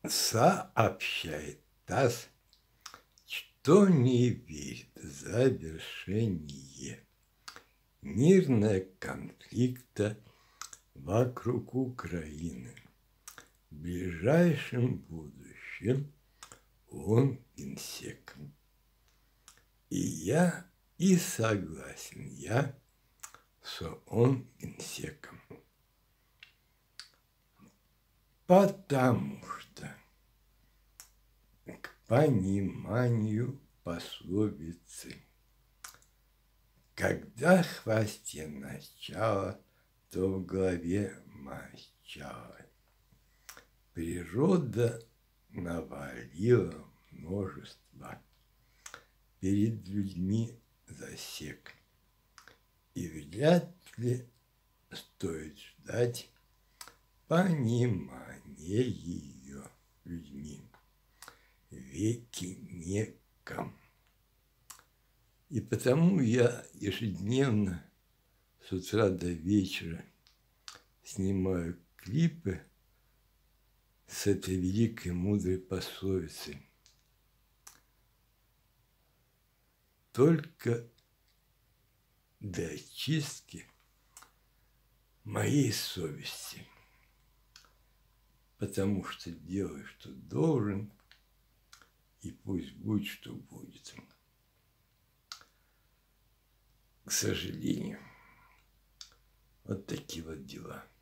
Сообщает ТАСС, что не верит в завершение мирного конфликта вокруг Украины. В ближайшем будущем он генсек. И согласен я, что он генсеком. Потому что к пониманию пословицы «когда в хвосте начало, то в голове мочало» природа навалила множество перед людьми засек. И вряд ли стоит ждать понимания ее людьми веки неком. И потому я ежедневно с утра до вечера снимаю клипы с этой великой мудрой пословицей. Только для очистки моей совести. Потому что делай, что должен, и пусть будет, что будет. К сожалению, вот такие вот дела.